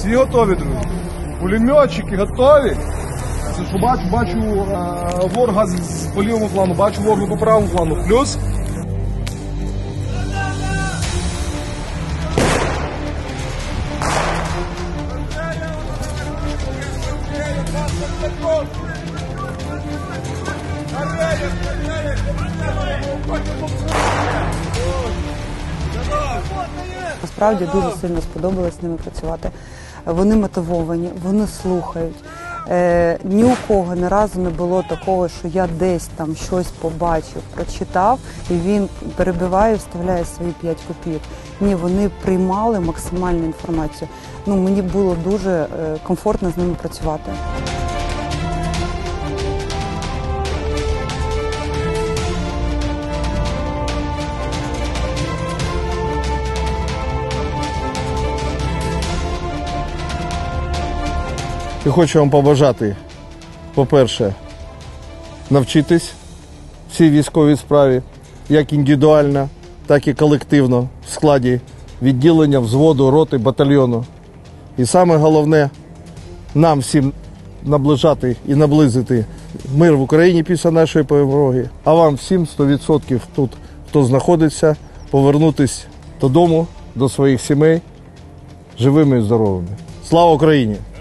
Всі готові, друзі? Пулеметчики готові? Це що бачу ворога по лівому плану, бачу ворога по правому плану. Плюс. Насправді дуже сильно сподобалось з ними працювати. Вони мотивовані, вони слухають. Ні у кого ні разу не було такого, що я десь там щось побачив, прочитав, і він перебиває, вставляє свої 5 копійок. Ні, вони приймали максимальну інформацію. Мені було дуже комфортно з ними працювати. І хочу вам побажати, по-перше, навчитись цій військовій справі, як індивідуально, так і колективно, в складі відділення, взводу, роти, батальйону. І саме головне, нам всім наближати і наблизити мир в Україні після нашої перемоги, а вам всім 100% тут, хто знаходиться, повернутися додому, до своїх сімей, живими і здоровими. Слава Україні!